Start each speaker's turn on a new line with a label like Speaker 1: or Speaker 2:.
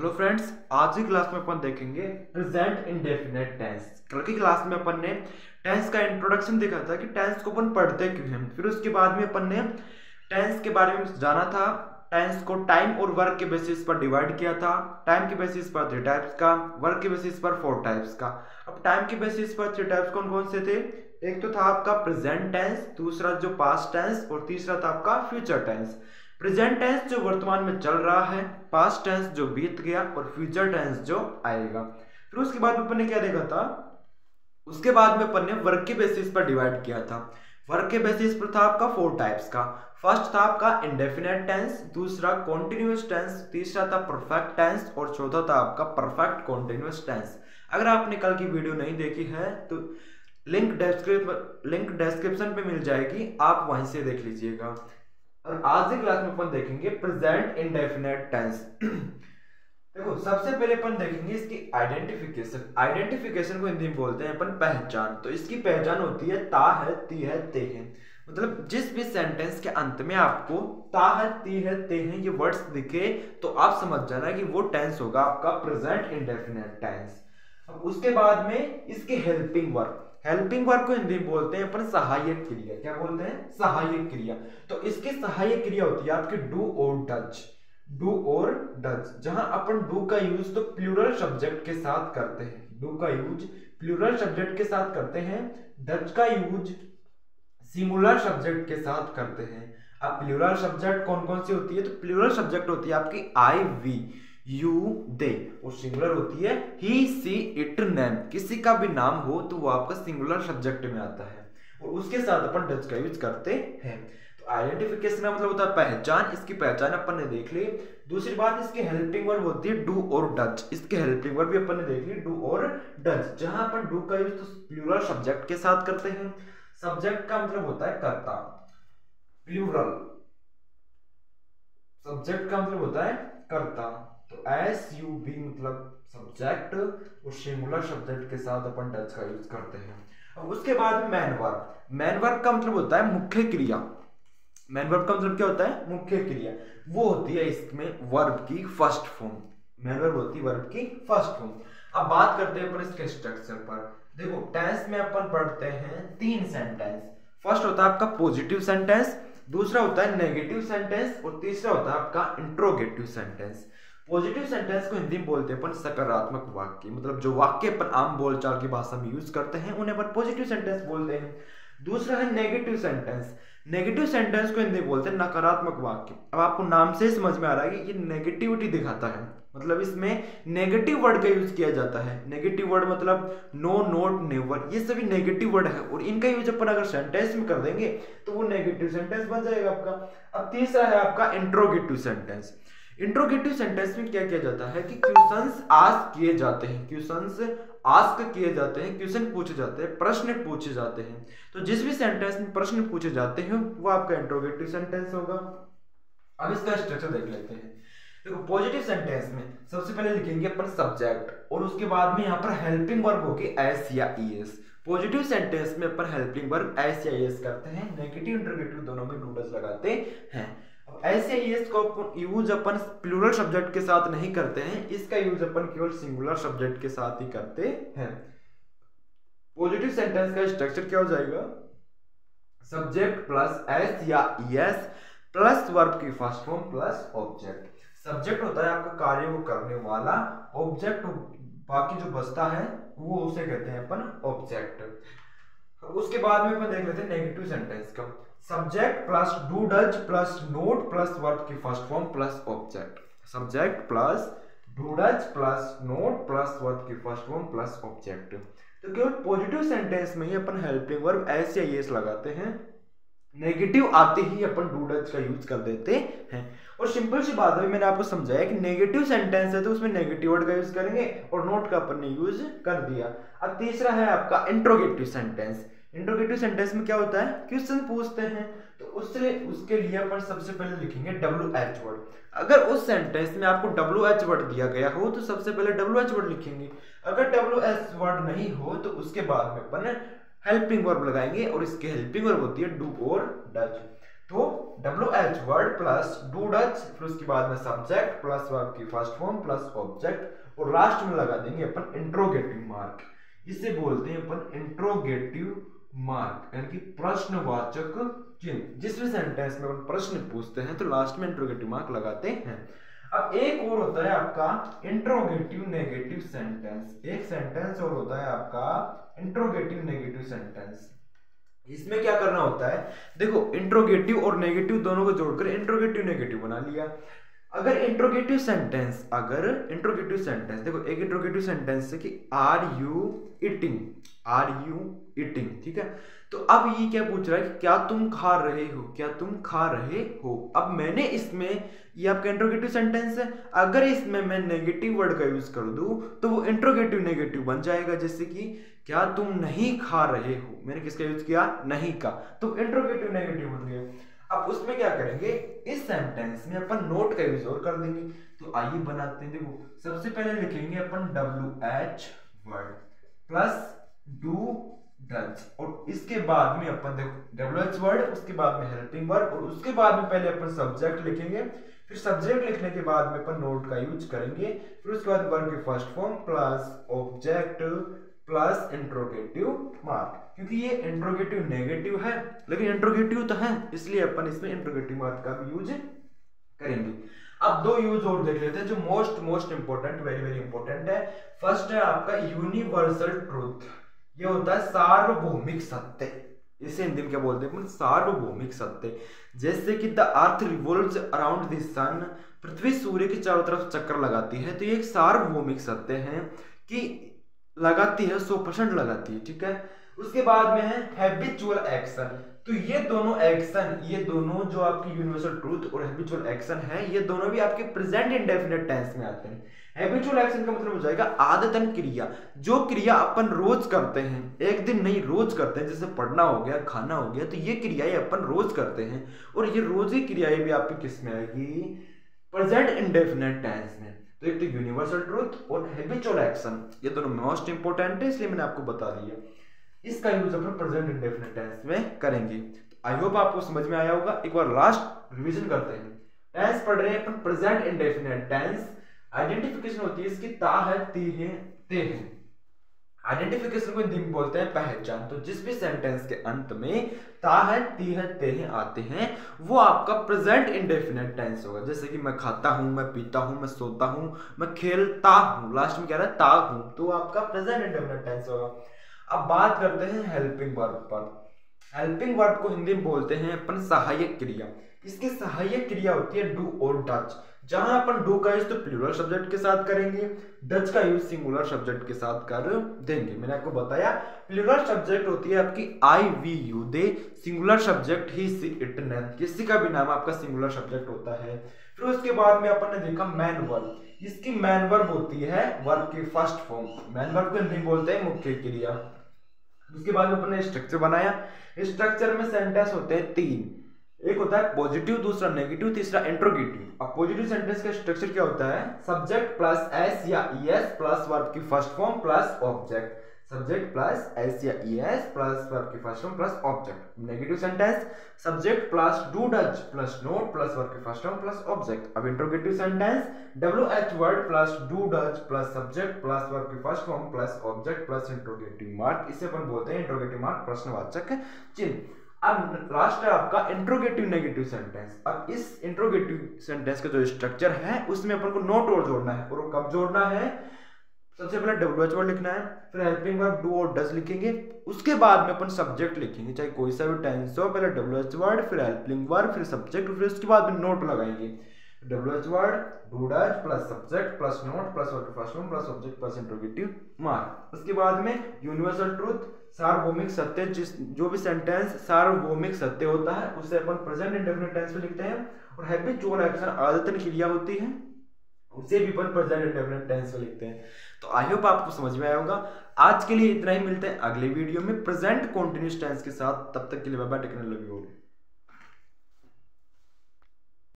Speaker 1: Hello friends, आज की class में अपन देखेंगे प्रेजेंट इंडेफिनिट टेंस। कल की क्लास में अपन ने टेंस का इंट्रोडक्शन देखा था कि टेंस को अपन पढ़ते क्यों हैं। फिर उसके बाद में अपन ने टेंस के बारे में जाना था। टेंस को टाइम और वर्क के बेसिस पर डिवाइड किया था। टाइम के बेसिस पर 3 टाइप्स का, वर्क के बेसिस पर 4 टाइप्स का। अब टाइम के बेसिस पर 3 टाइप्स कौन कौन से थे? एक तो था आपका प्रेजेंट टेंस, दूसरा जो पास्ट टेंस और तीसरा था आपका फ्यूचर टेंस। प्रेजेंट टेंस जो वर्तमान में चल रहा है, पास्ट टेंस जो बीत गया और फ्यूचर टेंस जो आएगा। फिर उसके बाद में अपन ने क्या देखा था? उसके बाद में अपन ने वर्क के बेसिस पर डिवाइड किया था। वर्क के बेसिस पर था आपका 4 टाइप्स का। फर्स्ट था आपका इंडेफिनिट टेंस, दूसरा कॉन्टिन्यूअस टेंस, तीसरा था परफेक्ट टेंस और चौथा था आपका परफेक्ट कॉन्टिन्यूअस टेंस। अगर आपने कल की वीडियो नहीं देखी है तो लिंक डिस्क्रिप्शन पे मिल जाएगी, आप वहीं से देख लीजिएगा। और आज की क्लास में अपन देखेंगे प्रेजेंट इंडेफिनिट टेंस। देखो, सबसे पहले अपन देखेंगे इसकी आइडेंटिफिकेशन। आइडेंटिफिकेशन को हिंदी में बोलते हैं अपन पहचान। तो इसकी पहचान होती है ता है, ती है, ते है। मतलब जिस भी सेंटेंस के अंत में आपको ता है, ती है, ते है ये वर्ड्स दिखे तो आप समझ जाना कि वो टेंस होगा आपका प्रेजेंट इंडेफिनिट टेंस। अब उसके बाद में इसके हेल्पिंग वर्ब। हेल्पिंग वर्ब को हिंदी में बोलते हैं अपन सहायक क्रिया। क्या बोलते हैं? सहायक क्रिया। तो इसकी सहायक क्रिया होती है आपकी डू और डज। डू और डज, जहां अपन डू का यूज तो प्लूरल सब्जेक्ट के साथ करते हैं। डू का यूज प्लूरल सब्जेक्ट के साथ करते हैं, डज का यूज सिंगुलर सब्जेक्ट के साथ करते हैं। अब प्लूरल सब्जेक्ट कौन कौन सी होती है? तो प्लूरल सब्जेक्ट होती है आपकी आई, वी, यू, दे, और सिंगुलर होती है ही, सी, इट, नेम। किसी का भी नाम हो तो वो आपका सिंगुलर सब्जेक्ट में आता है और उसके साथ अपन डज का यूज करते हैं। तो आइडेंटिफिकेशन का मतलब होता है पहचान। इसकी पहचान अपन ने देख ली। दूसरी बात, इसकी हेल्पिंग वर्ब होती है डू और डज। इसके हेल्पिंग वर्ब भी अपन ने देख ली, डू और डज। जहां अपन डू का यूज तो प्लूरल सब्जेक्ट के साथ करते हैं। सब्जेक्ट का मतलब होता है कर्ता, प्लूरल। सब्जेक्ट का मतलब होता है कर्ता। तो एस यू बी मतलब सब्जेक्ट और सिंगुलर सब्जेक्ट के साथ अपन डज का यूज करते हैं। अब उसके बाद मैन वर्ब। मैन वर्ब का मतलब होता है मुख्य क्रिया। मैन वर्ब का मतलब क्या होता है? मुख्य क्रिया। वो होती है इसमें वर्ब की फर्स्ट फॉर्म। मैन वर्ब होती है वर्ब की फर्स्ट फॉर्म। अब बात करते हैं अपन इसके स्ट्रक्चर पर। देखो, टेंस में अपन पढ़ते हैं 3 सेंटेंस। फर्स्ट होता है आपका पॉजिटिव सेंटेंस, दूसरा होता है नेगेटिव सेंटेंस और तीसरा होता है आपका इंट्रोगेटिव सेंटेंस। पॉजिटिव सेंटेंस को हिंदी में बोलते हैं अपन सकारात्मक वाक्य। मतलब जो वाक्य अपन आम बोलचाल की भाषा में यूज करते हैं उन्हें अपन पॉजिटिव सेंटेंस बोलते हैं। दूसरा है नेगेटिव सेंटेंस। नेगेटिव सेंटेंस को हिंदी में बोलते हैं नकारात्मक वाक्य। अब आपको नाम से समझ में आ रहा है कि ये नेगेटिविटी दिखाता है, मतलब इसमें नेगेटिव वर्ड का यूज किया जाता है। नेगेटिव वर्ड मतलब नो, नॉट, नेवर, ये सभी नेगेटिव वर्ड है और इनका यूज अपन अगर सेंटेंस में कर देंगे तो वो नेगेटिव सेंटेंस बन जाएगा आपका। अब तीसरा है आपका इंट्रोगेटिव सेंटेंस। इंट्रोगेटिव सेंटेंस में क्या किया जाता है कि क्वेश्चंस आस्क किए जाते हैं। क्वेश्चंस आस्क किए जाते हैं, क्वेश्चन पूछे जाते हैं, प्रश्न पूछे जाते हैं। तो जिस भी सेंटेंस में प्रश्न पूछे जाते हैं वो आपका इंट्रोगेटिव सेंटेंस होगा। अब इसका स्ट्रक्चर देख लेते हैं। देखो, पॉजिटिव सेंटेंस में सबसे पहले लिखेंगे अपन सब्जेक्ट और उसके बाद में यहाँ पर हेल्पिंग वर्ब होगी एस या ईएस। पॉजिटिव सेंटेंस में अपन हेल्पिंग वर्ब एस या ईएस करते हैं। नेगेटिव इंट्रोगेटिव दोनों में डू डज लगाते हैं। ऐसे ईएस को यूज अपन प्लूरल सब्जेक्ट के साथ नहीं करते हैं, इसका यूज अपन केवल सिंगुलर सब्जेक्ट के साथ ही करते हैं। पॉजिटिव सेंटेंस का स्ट्रक्चर क्या हो जाएगा? सब्जेक्ट प्लस एस या ईएस प्लस वर्ब की first form plus object. Subject होता है आपका कार्य को करने वाला, ऑब्जेक्ट बाकी जो बचता है वो उसे कहते हैं अपन ऑब्जेक्ट। उसके बाद में अपन देख लेते हैं नेगेटिव सेंटेंस का। Subject plus do does plus not plus verb की first form plus object. Subject plus do does plus not plus verb की फर्स्ट फॉर्म प्लस ऑब्जेक्ट। तो केवल पॉजिटिव सेंटेंस में ही अपन हेल्पिंग वर्ब एस या s लगाते हैं। नेगेटिव आते ही अपन डू डज का यूज कर देते हैं। और सिंपल सी बात है, मैंने आपको समझाया कि नेगेटिव सेंटेंस है तो उसमें नेगेटिव वर्ड का यूज करेंगे और नोट का अपन ने यूज कर दिया। अब तीसरा है आपका इंट्रोगेटिव सेंटेंस। इंट्रोगेटिव सेंटेंस में क्या होता है? क्वेश्चन पूछते हैं तो उसके लिए अपन सबसे पहले लिखेंगे WH वर्ड। अगर उस सेंटेंस में आपको WH वर्ड दिया गया हो तो सबसे पहले WH वर्ड लिखेंगे। अगर WH वर्ड नहीं हो तो उसके बाद में अपन हेल्पिंग वर्ब लगाएंगे और इसके हेल्पिंग वर्ब होती है डू और डज। तो WH word plus do does, फिर उसके बाद में सब्जेक्ट प्लस वर्ब की फर्स्ट फॉर्म प्लस ऑब्जेक्ट, और लास्ट में लगा देंगे अपन इंट्रोगेटिव मार्क। इसे बोलते हैं अपन इंट्रोगेटिव मार्क, यानी कि प्रश्नवाचक चिन्ह। जिस भी सेंटेंस में अपन प्रश्न पूछते हैं तो लास्ट में इंट्रोगेटिव मार्क लगाते हैं। अब एक और होता है आपका इंट्रोगेटिव नेगेटिव सेंटेंस। एक सेंटेंस और होता है आपका इंट्रोगेटिव नेगेटिव सेंटेंस। इसमें क्या करना होता है, देखो इंट्रोगेटिव और नेगेटिव दोनों को जोड़कर इंट्रोगेटिव नेगेटिव बना लिया। अगर इंट्रोगेटिव सेंटेंस देखो एक इंट्रोगेटिव सेंटेंस है कि आर यू ईटिंग, ठीक है। तो अब ये क्या पूछ रहा है कि क्या तुम खा रहे हो, अब मैंने इसमें, ये आपका इंट्रोगेटिव सेंटेंस है, अगर इसमें मैं नेगेटिव वर्ड का यूज कर दूं तो वो इंट्रोगेटिव नेगेटिव बन जाएगा। जैसे कि क्या तुम नहीं खा रहे हो, मैंने किसका यूज किया, नहीं का, तो इंट्रोगेटिव नेगेटिव बन गया। अब उसमें क्या करेंगे, इस सेंटेंस में अपन नोट का यूज और कर देंगे। तो आइए बनाते हैं। देखो सबसे पहले लिखेंगे अपन WH word plus do does, और इसके बाद में अपन देखो WH वर्ड, उसके बाद में हेल्पिंग वर्ब, और उसके बाद में पहले अपन सब्जेक्ट लिखेंगे, फिर सब्जेक्ट लिखने के बाद में अपन नोट का यूज करेंगे, फिर उसके बाद वर्ब की first form plus object plus interrogative mark. क्योंकि ये इंट्रोगेटिव नेगेटिव है लेकिन इंट्रोगेटिव तो है, इसलिए अपन इसमें इंट्रोगेटिव मार्क का भी यूज करेंगे। अब दो यूज और देख लेते हैं जो मोस्ट इंपोर्टेंट, वेरी इंपोर्टेंट है। फर्स्ट है आपका यूनिवर्सल ट्रूथ। ये होता है सार्वभौमिक सत्य। इसे हिंदी में क्या बोलते हैं, सार्वभौमिक सत्य। जैसे कि the earth revolves around the sun, पृथ्वी सूर्य के चारों तरफ चक्कर लगाती है, तो ये एक सार्वभौमिक सत्य है कि लगाती है, 100% लगाती है, ठीक है। उसके बाद में है हैबिचुअल एक्शन। तो ये दोनों जो आपकी यूनिवर्सल ट्रूथ और हैबिचुअल एक्शन है, ये दोनों भी आपके प्रेजेंट इंडेफिनिट टेंस में आते हैं। हैबिचुअल एक्शन का मतलब हो जाएगा आदतन क्रिया, जो क्रिया अपन रोज करते हैं, एक दिन नहीं रोज करते हैं, जैसे पढ़ना हो गया, खाना हो गया, तो ये क्रियाएं अपन रोज करते हैं, और ये रोज ही क्रियाएं भी आपकी किस में आएगी, प्रेजेंट इंडेफिनिट टेंस में। तो एक तो यूनिवर्सल ट्रूथ और हैबिचुअल एक्शन, ये दोनों मोस्ट इंपोर्टेंट है, इसलिए मैंने आपको बता दिया। इसका यूज अपन प्रेजेंट इंडेफिनिट टेंस में करेंगे। आई होप आपको समझ में आया होगा। एक बार लास्ट रिवीजन करते हैं। टेंस पढ़ रहे हैं अपन प्रेजेंट इंडेफिनिट टेंस। आइडेंटिफिकेशन होती है इसकी ता है, ती है, ते है। आइडेंटिफिकेशन को हिंदी में बोलते हैं पहचान। तो जिस भी सेंटेंस के अंत में ता है, ती है, ते है आते हैं, वो आपका प्रेजेंट इंडेफिनिट टेंस होगा। जैसे कि मैं खाता हूं, मैं पीता हूं, मैं सोता हूं, मैं खेलता हूं, लास्ट में क्या रहा है, ता हूं, तो आपका प्रेजेंट इंडेफिनिट टेंस होगा। अब बात करते हैं हेल्पिंग वर्ब पर। हेल्पिंग वर्ब को हिंदी में बोलते हैं अपन सहायक क्रिया। इसकी सहायक क्रिया होती है डू और डच। जहां अपन डू का यूज तो प्लूरल सब्जेक्ट के साथ करेंगे, डच का यूज सिंगुलर सब्जेक्ट के साथ कर देंगे। मैंने आपको बताया प्लूरल सब्जेक्ट होती है आपकी I, we, you, they, singular subject he, she, it, noun, किसी का भी नाम आपका सिंगुलर सब्जेक्ट होता है। फिर उसके बाद में अपन ने देखा मैन वर्ब। इसकी मैन वर्ब होती है वर्ब की फर्स्ट फॉर्म। मैन वर्ब को हिंदी में बोलते हैं मुख्य क्रिया। उसके बाद में अपन ने स्ट्रक्चर बनाया। स्ट्रक्चर में सेंटेंस होते हैं 3, एक होता है पॉजिटिव, दूसरा नेगेटिव, तीसरा इंट्रोगेटिव। अब पॉजिटिव सेंटेंस का स्ट्रक्चर क्या होता है, सब्जेक्ट प्लस एस या ईएस प्लस वर्ब की first form plus object. Subject plus s या ईएस प्लस वर्ब की first form plus object. Negative sentence subject plus do does plus not plus verb की first form plus object. अब interrogative sentence WH word plus do does plus subject plus verb की first form plus object plus interrogative mark. इसे अपन बोलते हैं interrogative mark, प्रश्नवाचक चिन्ह। अब लास्ट है आपका इंट्रोगेटिव नेगेटिव सेंटेंस। अब इस इंट्रोगेटिव सेंटेंस का जो स्ट्रक्चर है उसमें अपन को नोट और जोड़ना है, और वो कब जोड़ना है, सबसे पहले WH वर्ड लिखना है, फिर हेल्पिंग वर्ब डू और डज लिखेंगे, उसके बाद में अपन सब्जेक्ट लिखेंगे, चाहे कोई सा भी टेंस हो, पहले WH वर्ड फिर हेल्पिंग वर्ब फिर सब्जेक्ट, फिर उसके बाद में नोट लगाएंगे। WH word do does plus subject plus not plus verb first form plus object plus interrogative mark. उसके बाद में यूनिवर्सल ट्रूथ, सार्वभौमिक सत्य। जो भी सेंटेंस सार्वभौमिक सत्य होता है उसे अपन प्रेजेंट इंडेफिनिट टेंस में लिखते हैं। और हैबिचुअल एक्शन आदतन क्रिया होती है, उसे भी अपन प्रेजेंट इंडेफिनिट टेंस में लिखते हैं। तो आई होप आपको समझ में आया होगा। आज के लिए इतना ही, मिलते हैं अगले वीडियो में प्रेजेंट कंटीन्यूअस टेंस के साथ। तब तक के लिए bye bye, take care, love you all.